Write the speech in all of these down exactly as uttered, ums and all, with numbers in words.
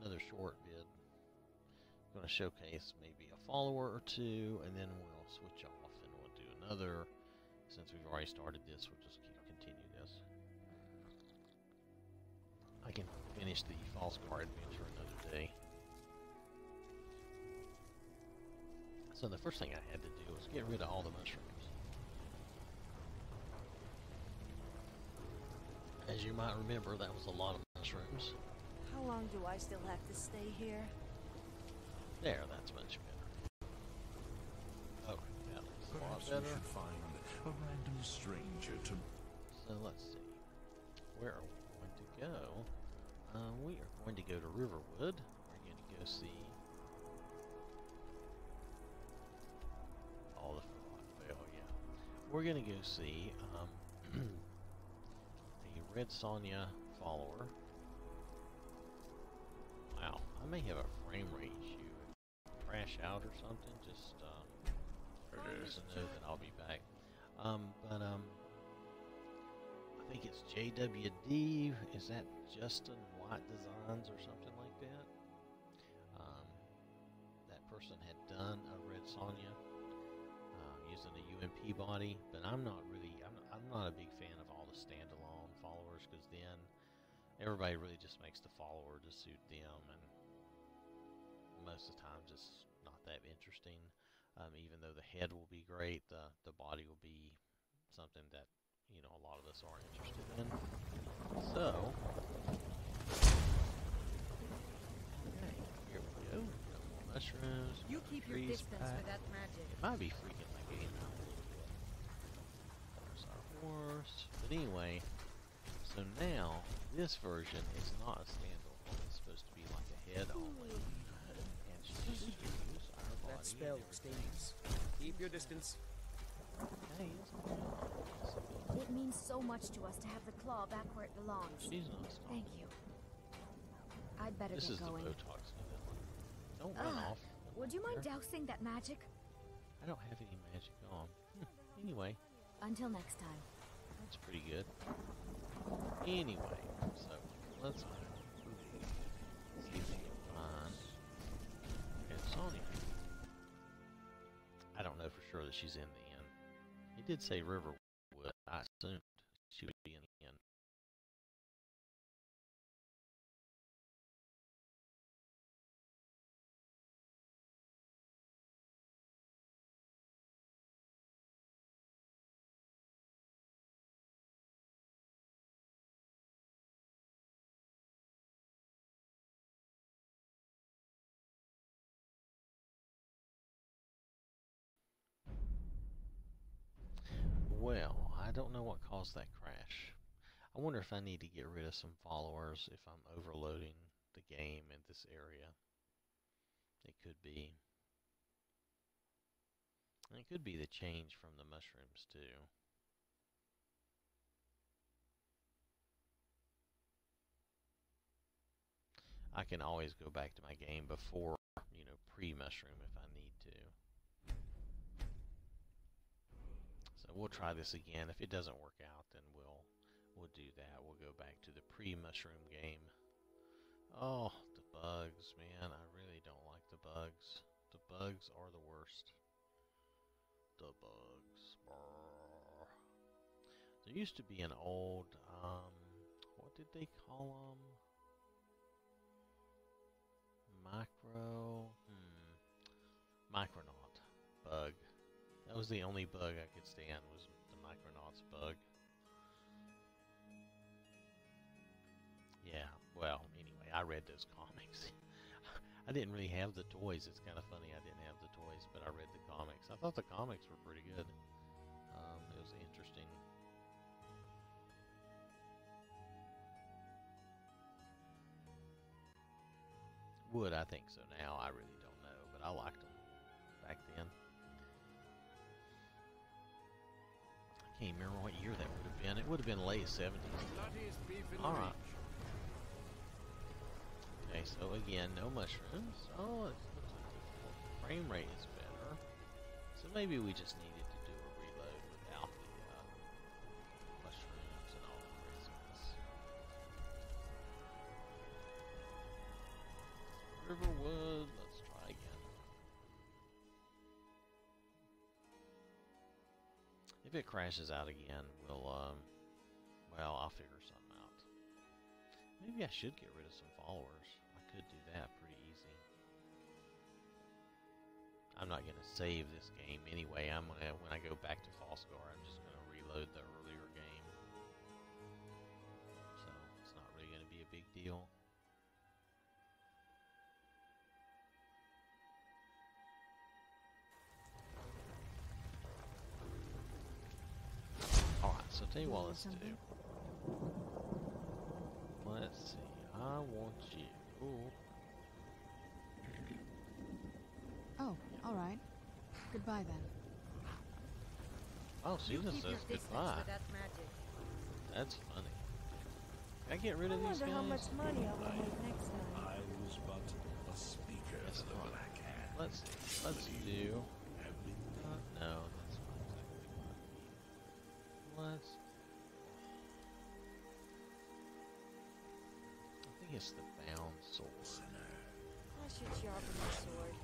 another short vid. I'm going to showcase maybe a follower or two, and then we'll switch off and we'll do another. Since we've already started this, we'll just keep continue this. I can finish the False Guard adventure another day. So the first thing I had to do was get rid of all the mushrooms. As you might remember, that was a lot of mushrooms. How long do I still have to stay here? There, that's much better. Oh, yeah, that's a lot Perhaps we better. should find a random stranger to... So let's see. Where are we going to go? Uh, we are going to go to Riverwood. We're going to go see all the Rockvale, yeah. We're going to go see um, a Red Sonja follower. Wow, I may have a frame rate issue. Crash out or something, just um, just to know that I'll be back. Um, but um, I think it's J W D. Is that Justin White Designs or something like that? Um, that person had done a Red Sonja uh, using a U M P body, but I'm not really. I'm not, I'm not a big fan of all the standalone followers because then everybody really just makes the follower to suit them, and most of the times it's not that interesting. Um, even though the head will be great, the the body will be something that, you know, a lot of us are interested in. So, okay, here we go. Got more mushrooms. You keep your distance pack. with that magic. It might be freaking my game out a little bit. There's our horse. But anyway, so now this version is not a standalone. It's supposed to be like a head only. And she's just use our body. That spell stings. Keep your distance. Okay, It means so much to us to have the claw back where it belongs. she's not stopping. Thank you. I'd better This get is going. the Botox vanilla. Don't run Ah, off. Would you mind There. dousing that magic? I don't have any magic on. Hmm, Anyway, Until next time. that's pretty good. Anyway, so let's see if we can find Red Sonja. I don't know for sure that she's in the inn. It did say Riverwood. I assumed she would be in the inn. Well, I don't know what caused that crash. I wonder if I need to get rid of some followers if I'm overloading the game in this area. It could be. And it could be the change from the mushrooms too. I can always go back to my game before, you know, pre-mushroom if I need to. So we'll try this again. If it doesn't work out, then we'll we'll do that. We'll go back to the pre-mushroom game. Oh, the bugs, man. I really don't like the bugs. The bugs are the worst. The bugs. Brrr. There used to be an old, um, what did they call them? Micro, hmm, Micronaut bug. That was the only bug I could stand, was the Micronauts bug. Yeah, well, anyway, I read those comics. I didn't really have the toys. It's kind of funny I didn't have the toys, but I read the comics. I thought the comics were pretty good. Um, it was interesting. Would, I think so now. I really don't know, but I liked them back then. I can't remember what year that would have been. It would have been late seventies. Alright. Okay, so again, no mushrooms. Oh, it looks like the frame rate is better. So maybe we just needed to do a reload without the uh, mushrooms and all the craziness. if it crashes out again, we'll, um, well, I'll figure something out. Maybe I should get rid of some followers. I could do that pretty easy. I'm not going to save this game anyway. I'm gonna, when I go back to Falscar, I'm just going to reload the earlier game. So, it's not really going to be a big deal. Alright, so tell you what let's do. Let's see. I want you. Ooh. Oh, all right. Goodbye then. Oh, she just says goodbye. That magic. That's funny. Can I get rid I of these wonder guys? how much money I will make next time. I was but a speaker Yes, of the fine. Black Hand. Let's let's do. Have been Uh, no, that's not exactly what I need. Let's. I think it's the bound sword. I should sharpen my sword.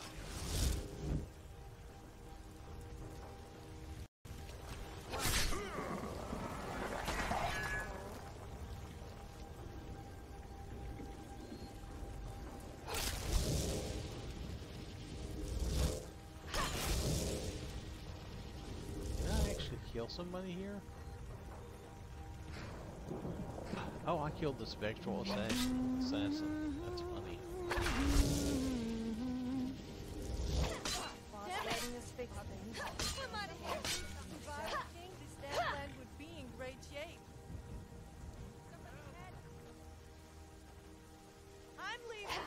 Did I actually kill somebody here? Oh, I killed the spectral assassin. assassin. That's funny. Boss letting us fix things. Come out of here. Everything, this damn land would be in great shape. I'm leaving.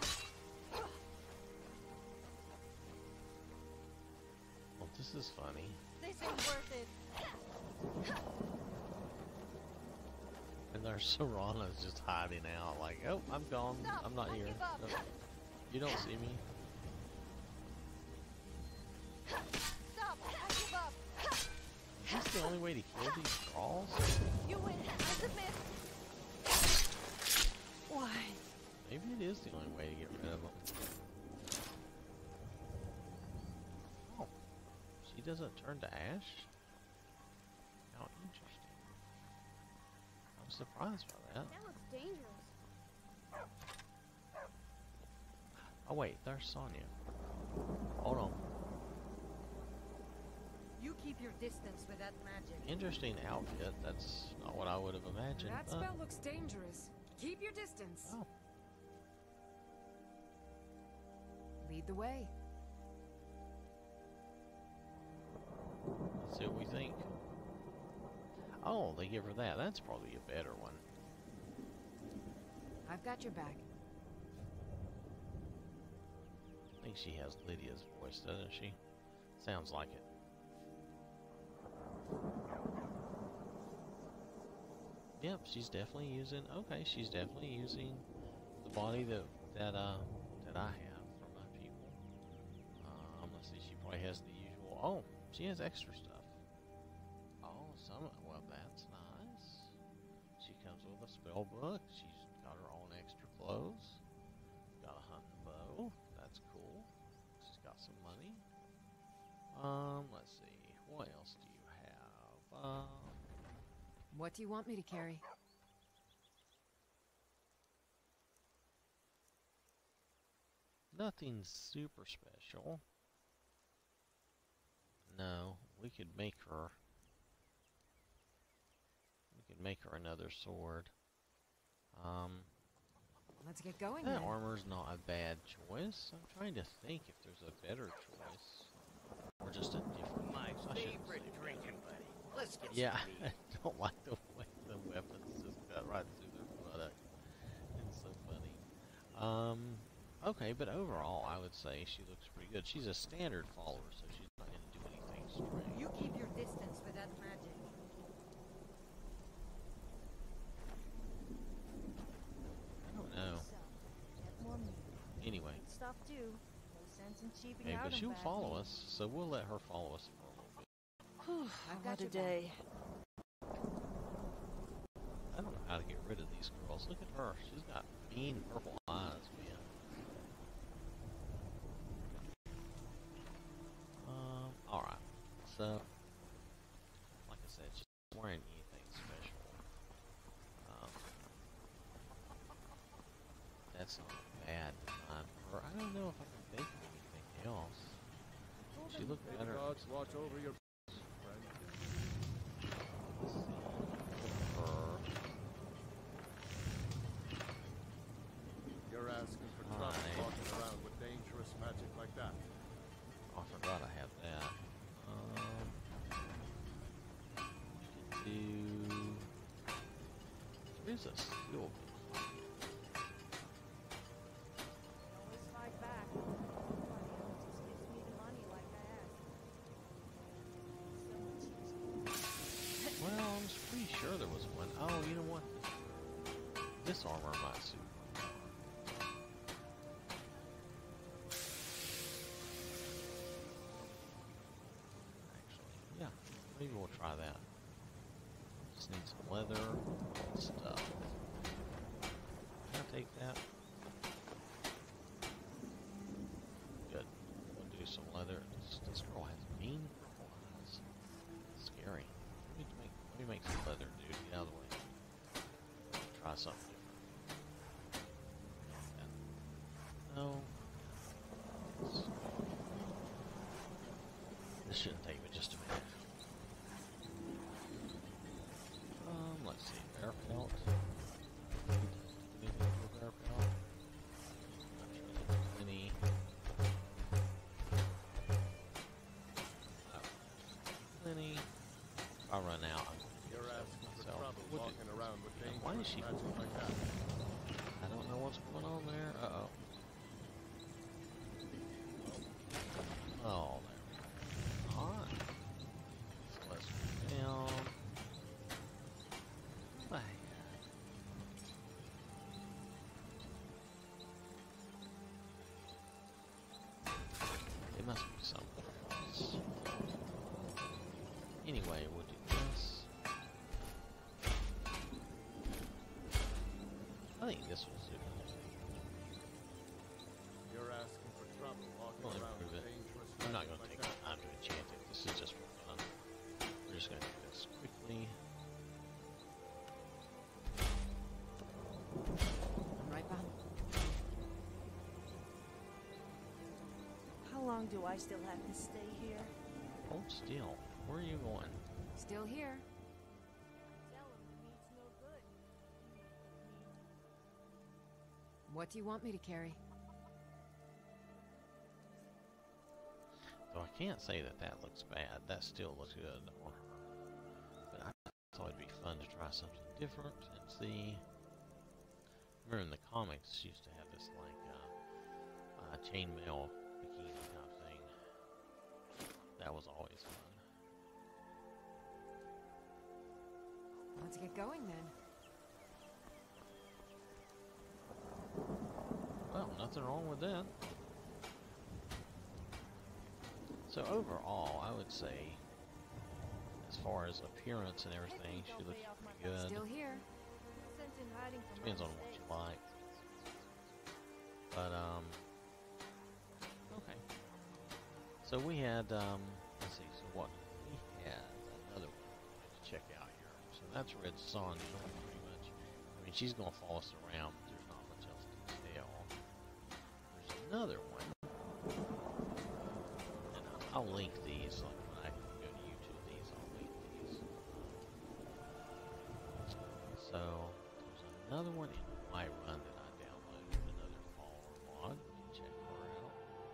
Well, this is funny. This ain't worth it. And there's Serana's just hiding out, like, oh, I'm gone. Stop, I'm not I here. give up. No, you don't see me. Stop! I give up! Is this the only way to kill these trolls? You win! I submit! Why? Maybe it is the only way to get rid of them. Oh, she doesn't turn to ash? How interesting. I'm surprised by that. That looks dangerous. Oh wait, there's Sonja. Hold on. You keep your distance with that magic. Interesting outfit. That's not what I would have imagined. That but- spell looks dangerous. Keep your distance. Oh, Lead the way. let's see what we think. Oh, they give her that. That's probably a better one. I've got your back. I think she has Lydia's voice, doesn't she? Sounds like it. Yep, she's definitely using. Okay, she's definitely using the body that that uh that I have for my people. Um, let's see. She probably has the usual. Oh, she has extra stuff. Oh, some. Well, that's nice. She comes with a spell book. She's got her own extra clothes. Got a hunting bow. That's cool. She's got some money. Um, let's see. What else do you have? Um. What do you want me to carry? Nothing super special. No, we could make her. We could make her another sword. Um, Let's get going that then. armor's not a bad choice. I'm trying to think if there's a better choice, or just a different. My choice. I shouldn't favorite say better. drinking buddy. Let's get Yeah, some I meat. don't like the way the weapons just cut right through their buttock. It's so funny. Um, okay, but overall, I would say she looks pretty good. She's a standard follower, so she's not going to do anything strange. You keep your distance with that magic. I don't know. So, get more meat. Anyway, Good stuff too. No sense in cheaping okay, out but on she'll bad follow meat. us, so we'll let her follow us for a little bit. I've got What a your back. day. I don't know how to get rid of these girls. Look at her. She's got mean purple eyes, man. Um, alright. So, That's not a bad design for her. I don't know if I can think of anything else. She looked May the better. gods watch over your friend. Let's see. Her. You're asking for trouble Alright. walking around with dangerous magic like that. Oh, I forgot I have that. Um, we can do. There is a steel. Always fight back. Nobody else just gives me the money like I asked. So much easier. Well, I was pretty sure there was one. Oh, you know what? This armor might suit. Actually, yeah. Maybe we'll try that. Just need some leather and stuff. Can I take that? Good. We'll do some leather. This, this girl has mean purple eyes. Scary. Let me make, let me make some leather, dude. Get out of the way. Try something different. No. This shouldn't take me just a minute. Um, let's see. Bear pelt. Anything for bear pelt? Not sure there's any. Oh, any. If I run out, I'm going to You're get asking for myself. trouble We'll do- walking around with Yeah, dangerous why is she- magic like that. I don't know what's going on there. Uh-oh. Oh, there we go. Alright. So let's go down. What the heck? It must be somewhere else. Anyway, we'll do this. I think this will suit us. You're asking for trouble walking We'll around improve with it. dangerous I'm not magic going to like take that. the time to enchant it. This is just for fun. We're just going to do this quickly. I'm right behind. How long do I still have to stay here? Hold still. Where are you going? Still here. Tell him the meat's no good. What do you want me to carry? So I can't say that that looks bad. That still looks good on her. But I thought it'd be fun to try something different and see. Remember in the comics, she used to have this like uh, uh, chainmail bikini type thing. That was always fun. Let's get going then. Well, nothing wrong with that. So overall, I would say, as far as appearance and everything, she looks pretty good. Still here. Sent in hiding from Depends on outer what you space. like. But, um, okay. So we had, um, let's see, so what? We had another one to check out here. So that's Red Sonja, pretty much. I mean, she's going to follow us around, but there's not much else to tell. There's another one. And I'll link these, like when I go to YouTube, these, I'll link these. So, there's another one in Whiterun that I downloaded, another follower mod. You can check her out.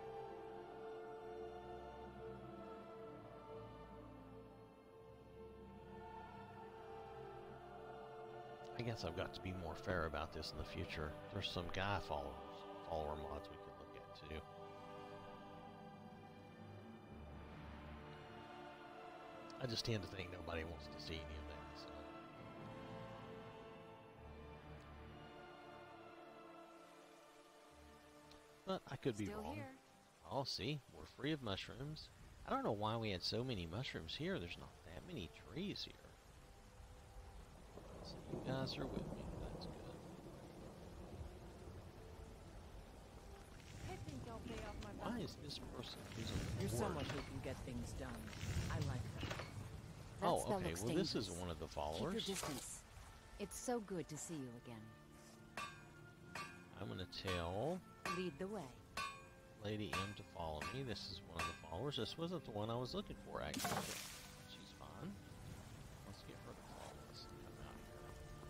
I guess I've got to be more fair about this in the future. There's some guy followers, follower mods we could look at too. I just tend to think nobody wants to see any of that. So. But I could be Still wrong. here. Oh, see, we're free of mushrooms. I don't know why we had so many mushrooms here. There's not that many trees here. So you guys are with me. That's good. I think I'll pay off my Why balance. is this person using the You're board? someone who can get things done. I like that. That Oh, spell okay. looks Well, this is dangerous. one of the Keep your followers. distance. It's so good to see you again. I'm going to tell Lead the way. Lady M to follow me. This is one of the followers. This wasn't the one I was looking for, actually. She's fine. Let's get her to follow us and come out here.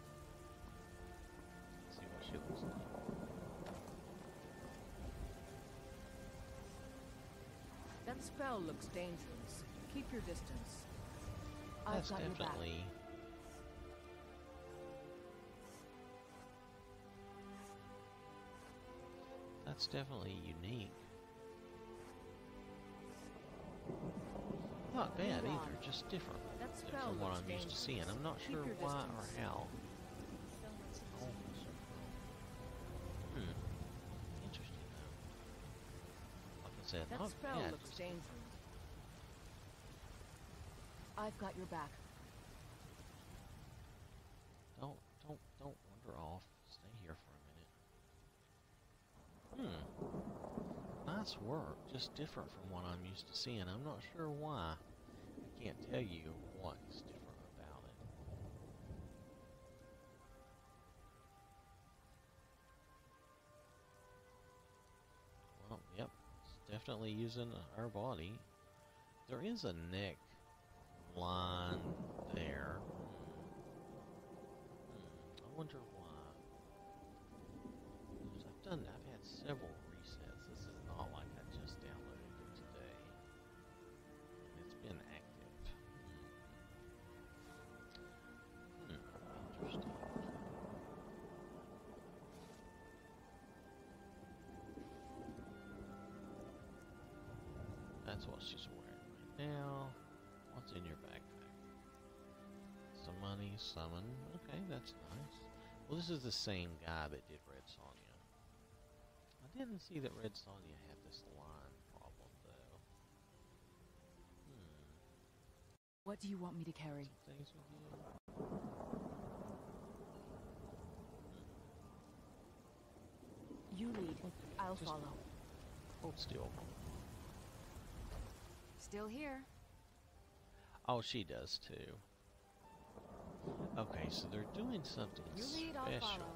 Let's see what she looks like. That spell looks dangerous. Keep your distance. That's I've got your back. definitely... That's definitely unique. Not bad Move on. either, just different That than spell from what looks I'm used to seeing. I'm not Keep sure your why or distance. how. Hmm. Interesting though. Like I said, That not spell bad. looks just dangerous. I've got your back. Don't, don't, don't wander off. Stay here for a minute. Hmm. Nice work. Just different from what I'm used to seeing. I'm not sure why. I can't tell you what's different about it. Well, yep. It's definitely using our body. There is a neck line there. Hmm. I wonder why. I've done. I've had several resets. This is not like I just downloaded it today. It's been active. Hmm. Hmm. Interesting. That's what she's wearing right now. What's in your backpack? Some money, summon. Okay, that's nice. Well, this is the same guy that did Red Sonja. I didn't see that Red Sonja had this line problem, though. Hmm. What do you want me to carry? Some things with you. You lead. I'll Just follow. Hold still. Still here. Oh, she does too. Okay, so they're doing something You lead, I'll special. follow.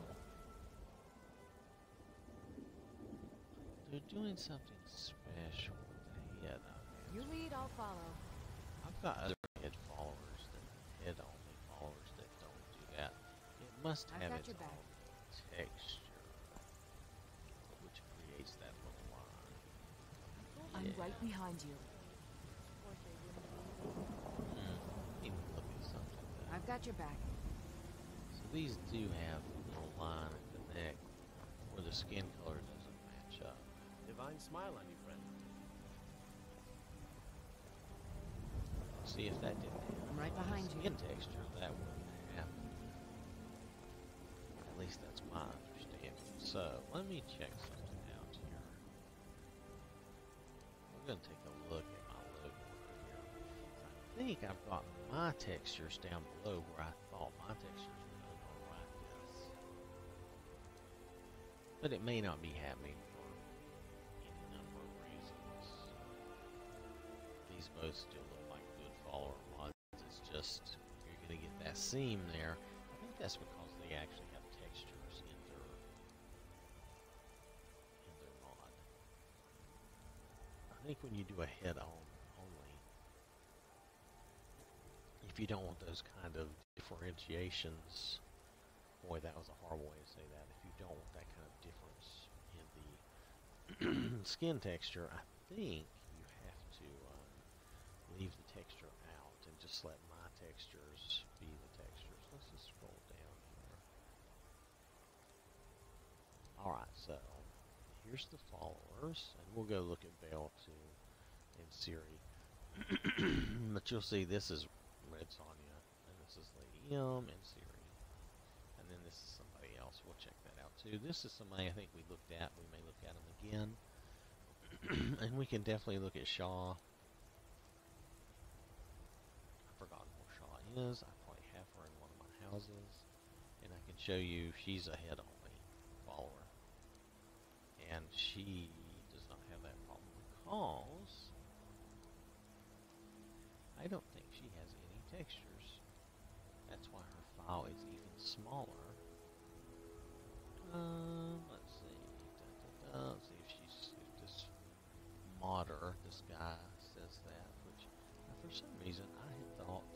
They're doing something special with the head on it. You lead, I'll follow. I've got other head followers that head only followers that don't do that. It must I've have got its your back. own texture, which creates that little line. I'm Yeah. right behind you. Hmm. Let me look at something. Though. I've got your back. So these do have a little line at the neck where the skin color doesn't match up. Divine smile on you, friend. See if that didn't happen. I'm right behind you. Skin texture, that wouldn't happen. At least that's my understanding. So, let me check something out here. We're going to take a look at my load order here. I think I've got my textures down below where I thought my textures were going to go like this. But it may not be happening for any number of reasons. These both still look like good follower mods. It's just, you're going to get that seam there. I think that's because they actually have textures in their, in their mod. I think when you do a head on only, if you don't want those kind of differentiations, boy, that was a horrible way to say that. If you don't want that kind of difference in the skin texture, I think you have to um, leave the texture out and just let my textures be the textures. Let's just scroll down here. Alright, so here's the followers, and we'll go look at Belle too and Siri. But you'll see this is Red Sonja, and this is Lady M and Siri. And then this is somebody else. We'll check that out too. This is somebody I think we looked at. We may look at him again. And we can definitely look at Shaw. I've forgotten where Shaw is. I probably have her in one of my houses. And I can show you she's a head only follower. And she does not have that problem because I don't think she has any textures. That's why her file is even smaller. Um, let's see. modder, this guy says that, which uh, for some reason I had thought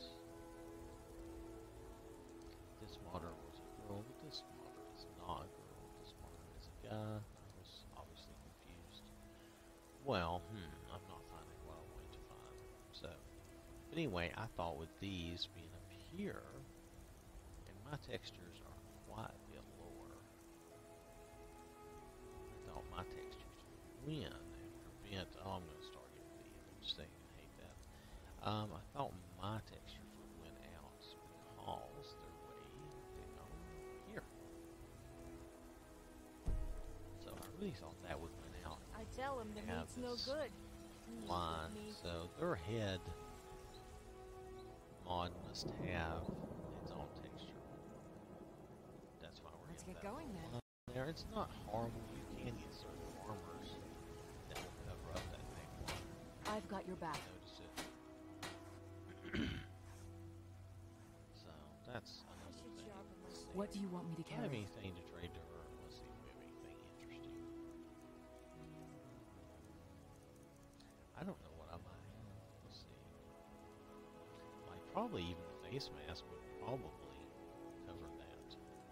this modder was a girl, but this modder is not a girl. This modder is a guy. I was obviously confused. Well, hmm, I'm not finding what I wanted to find. So, but anyway, I thought with these being up here, and my textures are quite a bit lower, I thought my textures would win and prevent, oh, I'm going to start getting the image thing, I hate that. Um, I thought my textures would win out because they're way down here. So I really thought that would win out. I tell him the Have meat's no this good. line, so their head mod must have its own texture. That's why we're Let's getting get that going then. line there. It's not horrible. You can get certain armors that will cover up that neckline. I've got your back. Notice it. So that's another should thing. sharpen my Let's see. What do you want me to Do I have carry? anything to trade to her? Let's see if we have anything interesting. I don't know what I might have. Let's see. Like, probably even the face mask would probably cover that.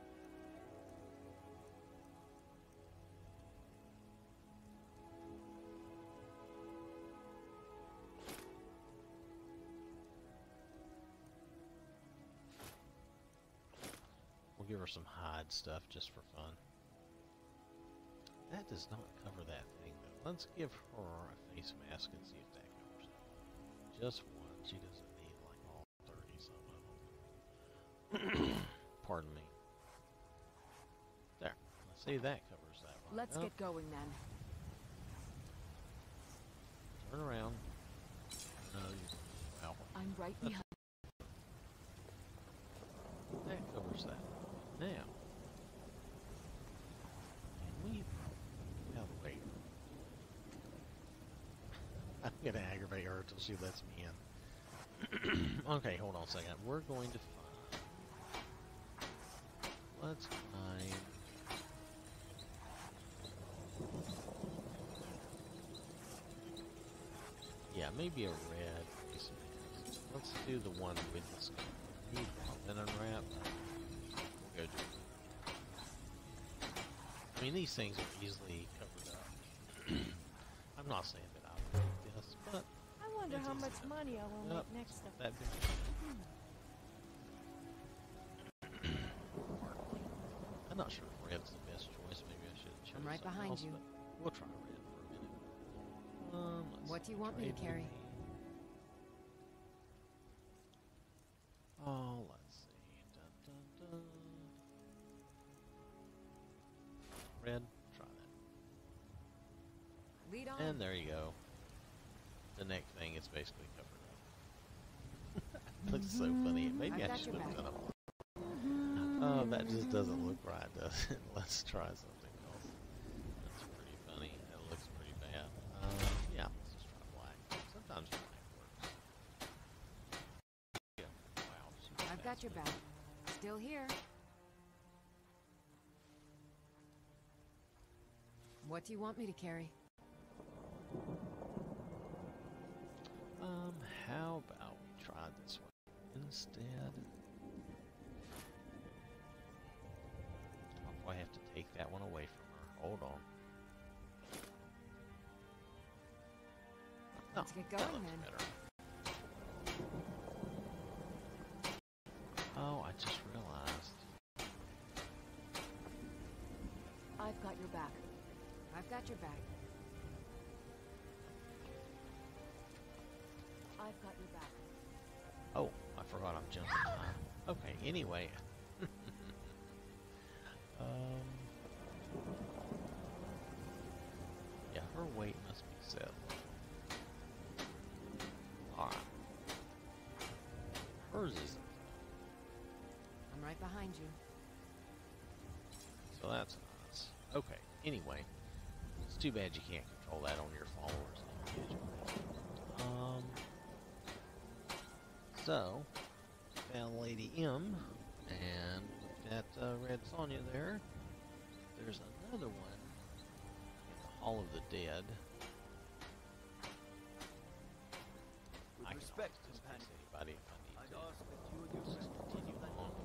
We'll give her some hide stuff just for fun. That does not cover that thing, though. Let's give her a face mask and see if that covers it. Just one. She doesn't need, like, all thirty some of them. Pardon me. There. Let's see if that covers that right. Let's Nope. get going then. Turn around. No, you... Well, I'm right behind. that covers that. Now, can we... Now, wait. I'm going to aggravate her until she lets me in. Okay, hold on a second. We're going to find... Let's find... Yeah, maybe a red face mask. Let's do the one with this linen wrap. We'll go do it. I mean, these things are easily covered up. I'm not saying that I would make this, but I wonder It's how easy much enough. money I will Yep. make next time. that big. I'm not sure if red's the best choice. Maybe I should choose I'm right something behind else, you. but we'll try red for a minute. Um, let's What do you want me to trade carry? with me. Oh, let's see. Dun, dun, dun. Red, try Lead on. that. And there you go. The neck thing is basically covered up. Looks so funny. Maybe I've I got should your have back. done a... Oh, that just doesn't look right, does it? Let's try something else. That's pretty funny. That looks pretty bad. Um, yeah, let's just try black. Sometimes black works. Yeah. Wow. she's I've got your fascinating. back. Still here. What do you want me to carry? Um, how about we try this one instead? I'll probably have to take that one away from her. Hold on. Oh, Let's get that going looks then. better. Oh, I just realized. I've got your back. I've got your back. I've got your back. Oh, I forgot I'm jumping time. Okay, anyway. um, yeah, her weight must be set. Alright. Hers isn't. I'm right behind you. So that's nice. Okay, anyway. It's too bad you can't control that on your followers. Um, so, found Lady M, and looked at uh, Red Sonja there. There's another one in the Hall of the Dead. Respect, I'll just companion. text anybody if I need I'd to. ask that you and your Let's just friends continue let on.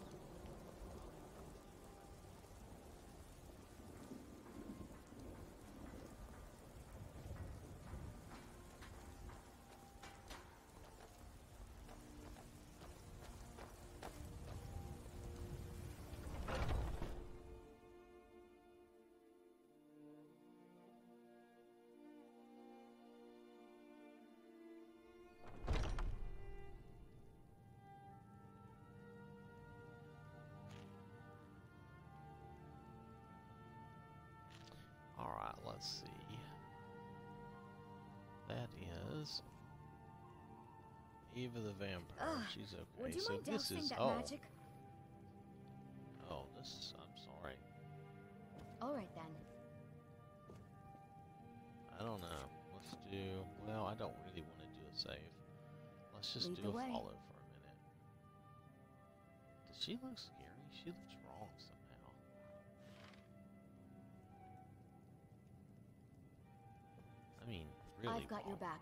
Alright, let's see. That is Eva the Vampire. Ugh, She's okay. Would you so mind this dousing is that oh magic? oh this I'm sorry. Alright then. I don't know. Let's do well. I don't really want to do a save. Let's just Lead do the a way. follow for a minute. Does she look scary? She looks wrong somehow. I mean, really. I've got your wrong. back.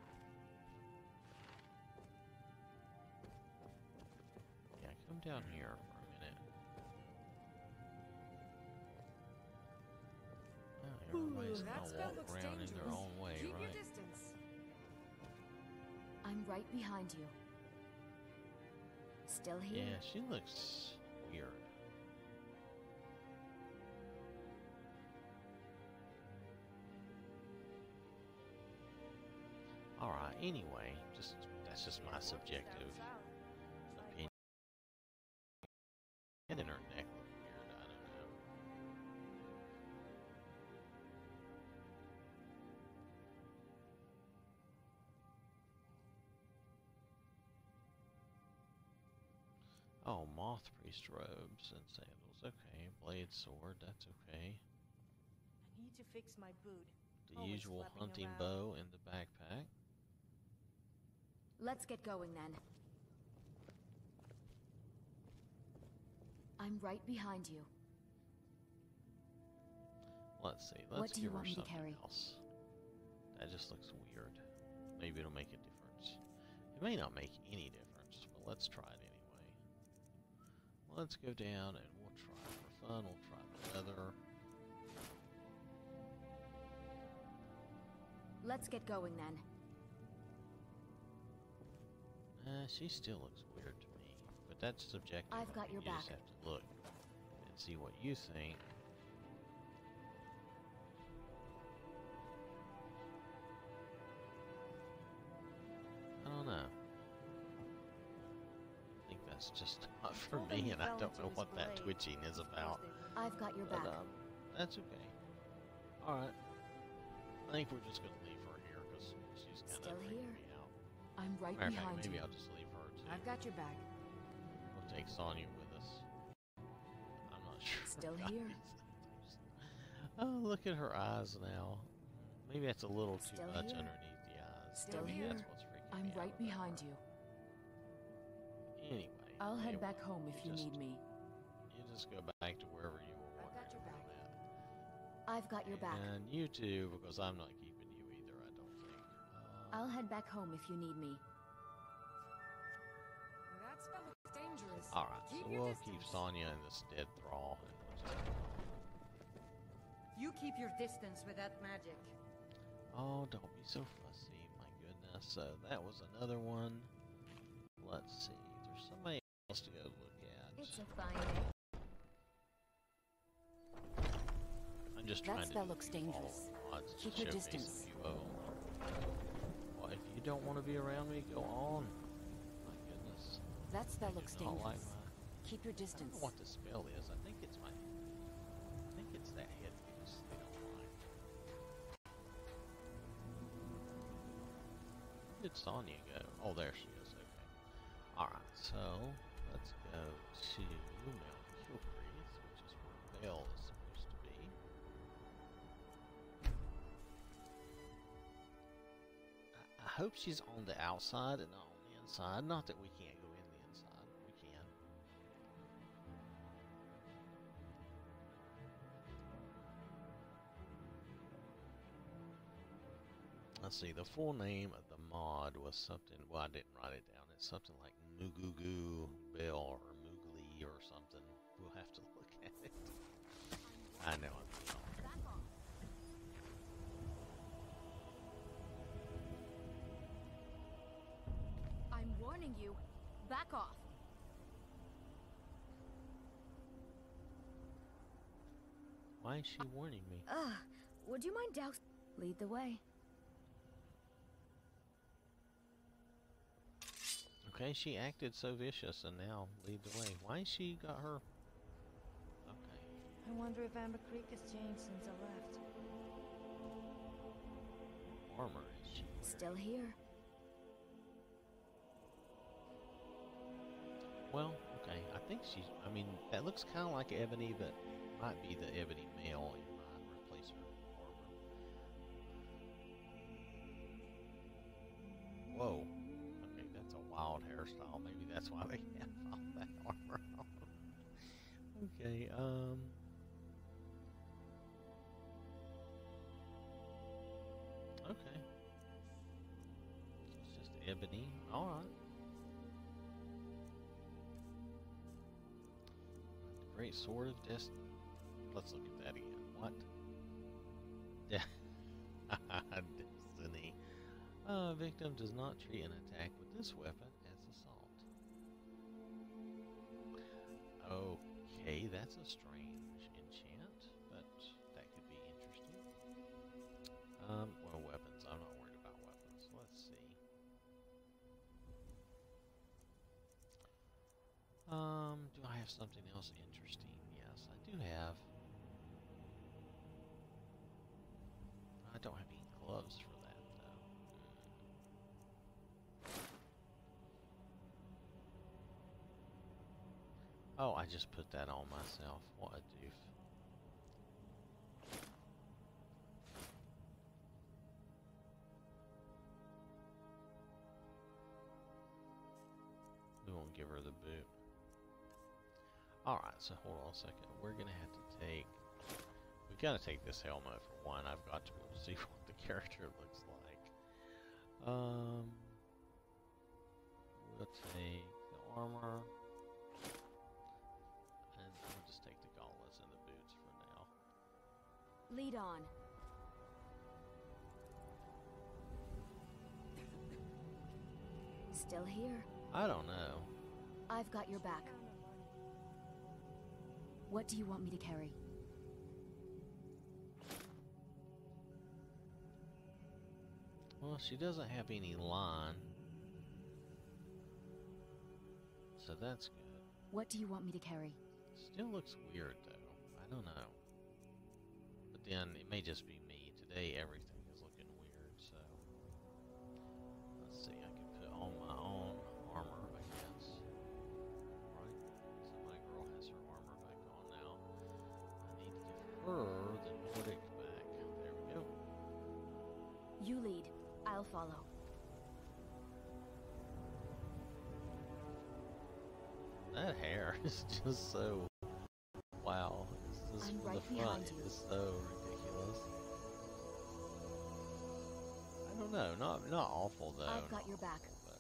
Yeah, come down here for a minute. Oh, everybody's that gonna spell walk looks around in their dangerous. own way, Keep right? your distance. I'm right behind you. Still here? Yeah, she looks weird. Alright, anyway, just that's just my subjective opinion. Head in her neck look weird, I don't know. Oh, moth priest robes and sandals. Okay, blade sword, that's okay. I need to fix my boot. The Always usual flapping hunting around. bow in the backpack. Let's get going then. I'm right behind you. Let's see. What Let's do you give her want me to something carry? else. That just looks weird. Maybe it'll make a difference. It may not make any difference, but let's try it anyway. Let's go down and we'll try for fun. We'll try the leather. Let's get going then. Uh, she still looks weird to me, but that's subjective. I've got your you just back. have to look and see what you think. I don't know. I think that's just not for Told him me, he and I fell don't into know his what that blade. twitching is about. I've got your But back. um, that's okay. All right. I think we're just gonna leave her here because she's kind Still of freaking here. me out. I'm right Matter of fact, behind maybe you. I'll just leave her too. I've got your back. We'll take Sonja with us. I'm not sure. Still about here. these things. Oh, look at her eyes now. Maybe that's a little too Still much here. underneath the eyes. Still Maybe here. That's what's freaking I'm me out right about behind her. you. Anyway. I'll head anyway, back home if you just, need me. You just go back to wherever you were I've got your wondering back. about I've got your that. back. And you too, because I'm not keeping you either, I don't think. Uh, I'll head back home if you need me. That spell looks dangerous. Alright, so Keep your we'll keep distance. Sonja in this dead thrall. And we'll just... You keep your distance with that magic. Oh, don't be so fussy, my goodness. So that was another one. Let's see, there's somebody else to go look at. It's a fine day. I'm just That trying spell to looks do follow dangerous. mods to Keep your showcase distance. a few of them. Well, if you don't want to be around me, go on. My goodness. That spell I do looks not dangerous. like my- Keep your I don't distance. know what the spell is. I think it's my. I think it's that headpiece they don't like. Where did Sonja go? Oh, there she is. Okay. Alright, so let's go to Mount Kilcrease, which is where Belle is supposed to be. I, I hope she's on the outside and not on the inside. Not that we can't go in the inside. We can. Let's see, the full name of the mod was something, well, I didn't write it down. It's something like Mugugu Bell or Moogly or something. We'll have to look at it. I know I'm wrong. I'm warning you. Back off. Why is she warning me? Ugh. Would you mind douse? Lead the way. Okay, she acted so vicious and now lead the way. Why she got her? Okay. I wonder if Amber Creek has changed since I left. Armor is she wearing? Still here. Well, okay. I think she's. I mean, that looks kind of like Ebony, but might be the Ebony male in mine replace her armor. Whoa. Okay, that's a wild hairstyle. Maybe that's why they have all that armor on. Okay, um. Okay. It's just Ebony. Alright. Great Sword of Destiny. Let's look at that again. What? Destiny. Uh, victim does not treat an attack with this weapon as assault. Okay, that's a strange enchant, but that could be interesting. Um, well, weapons. I'm not worried about weapons. Let's see. Um, do I have something else interesting? Yes, I do have. I don't have any gloves for that, though. Hmm. Oh, I just put that on myself. What a doof. We won't give her the boot. Alright, so hold on a second. We're going to have to take... We've got to take this helmet for one. I've got to see what the character looks like. Um, We'll take the armor. And we'll just take the gauntlets and the boots for now. Lead on. Still here. I don't know. I've got your back. What do you want me to carry? Well, she doesn't have any line. So that's good. What do you want me to carry? Still looks weird, though. I don't know. But then, it may just be me. Today, everything is looking weird, so... Let's see, I can put on my own armor, I guess. Right? So my girl has her armor back on now. I need to give her the Nordic back. There we go. You lead. I'll follow. That hair is just so... Wow. It's just I'm from right the front. behind you. It's so ridiculous. I don't know. Not not awful, though. I've got not your back. awful,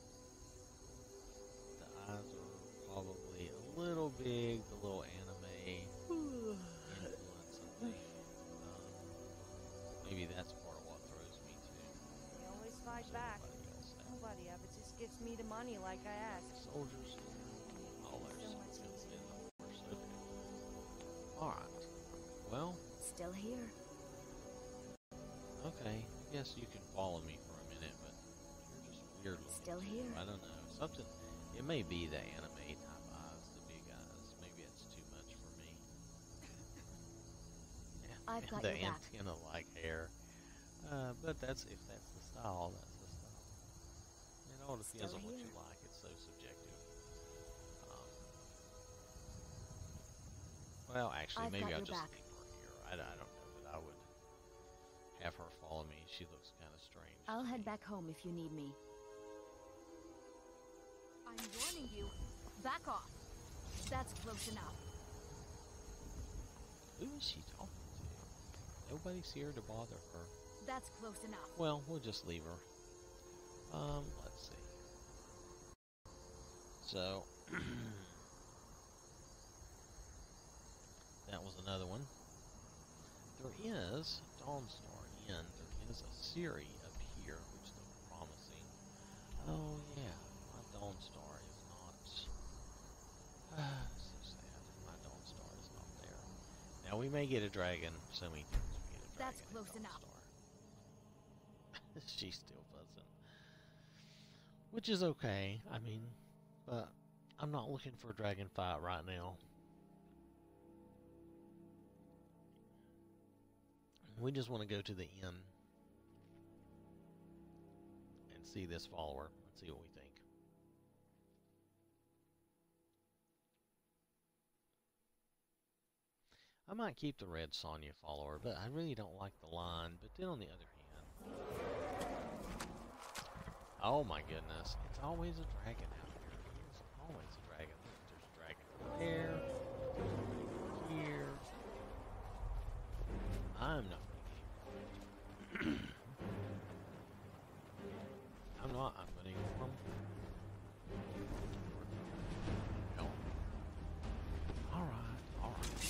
but the eyes are probably a little big. The little anime influence, I think. Um, maybe that's part of what throws me, too. They always fight So back. nobody else has. Nobody ever just gives me the money like I asked. Soldiers. All their So much skills in easier. the horse. Okay. Alright. Well, Still here. okay. I guess you can follow me for a minute, but you're just weird looking. Still too. here. I don't know. Something. It may be the anime type eyes, the big eyes. Maybe it's too much for me. Yeah, I've and got the your back. antenna-like hair. Uh, but that's if that's the style. That's the style. It all depends Still on what you here. like. It's so subjective. Um, well, actually, I've maybe got I'll your just back. leave her here. I, I don't know that I would have her follow me. She looks kind of strange. to I'll head me. back home if you need me. I'm warning you. Back off. That's close enough. Who is she talking to? Nobody's here to bother her. That's close enough. Well, we'll just leave her. Um, let's see. So, that was another one. There is, Dawnstar Inn, there is a Siri up here, which looks promising. Oh yeah, my Dawnstar is not, ah, so sad, my Dawnstar is not there. Now we may get a dragon, so we think we get a dragon. That's close enough. She's still buzzing. Which is okay, I mean, but I'm not looking for a dragon fight right now. We just want to go to the inn and see this follower and see what we think. I might keep the red Sonja follower, but I really don't like the line. But then on the other hand, oh my goodness, it's always a dragon out here. It's always a dragon. There's a dragon there, here. I'm not. I'm not. I'm going to ignore him. No. Alright, alright.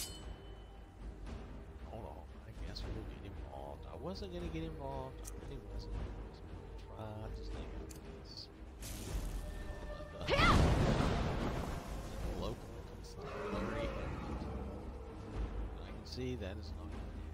Hold on. I guess we'll get involved. I wasn't going to get involved. I really wasn't. I was going to try to stay out of this. But the, the local constabulary element. But I can see that is not.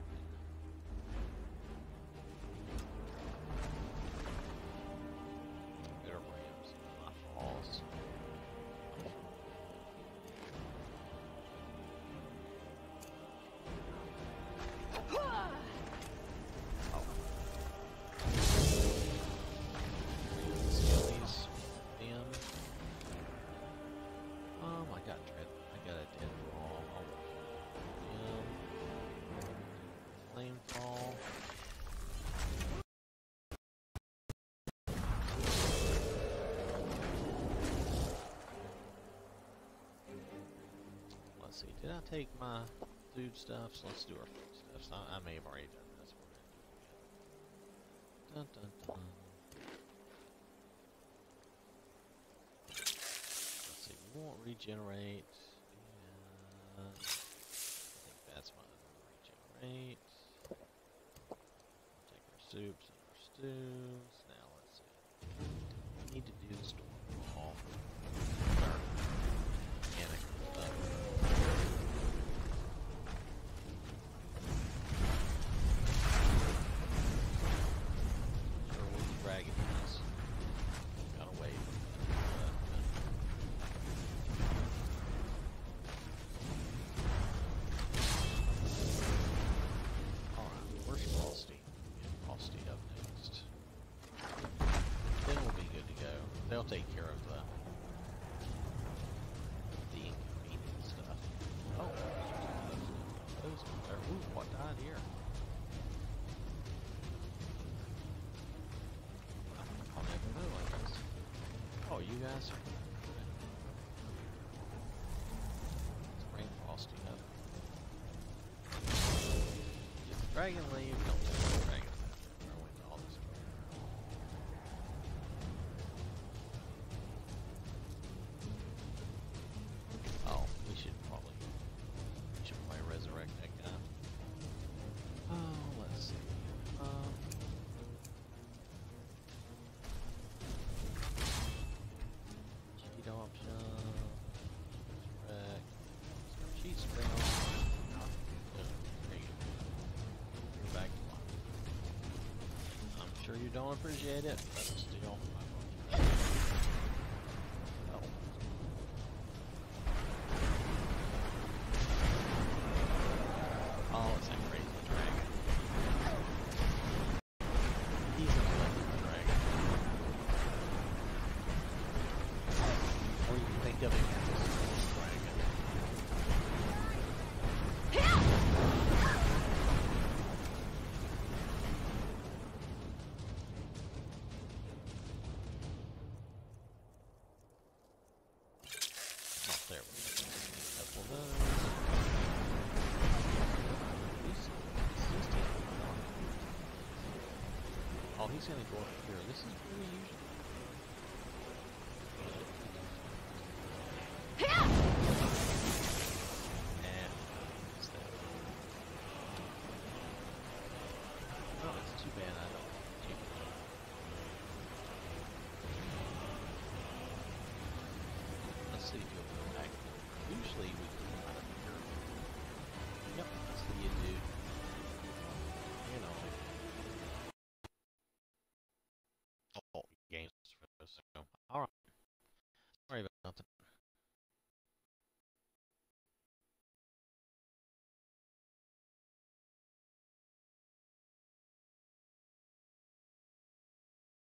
See, did I take my food stuffs? Let's do our food stuffs. I, I may have already done this. We're going to do it again. Dun, dun, dun. Let's see, we won't regenerate. And I think that's my other one. Regenerate. Take our soups and our stews. Now let's see. We need to do the storm wall. Mechanic stuff. They'll take care of the, the inconvenient stuff. Oh, those are, ooh, what died here? I'll never know, I guess. Oh, you guys are. Let's bring Frosty up. If the dragon leave, don't let the dragon have to throw into all this. Sure you don't appreciate it, but still. Oh. Oh, it's that crazy dragon. He's an electric dragon. Or you can think of him as a dragon. he's gonna go up here. This is where he usually. And it's that. Oh, it's too bad I don't. Check it out. Let's see if you'll come back. Usually we come out of here. Yep, see you, dude. You know. Oh, games for us. Alright.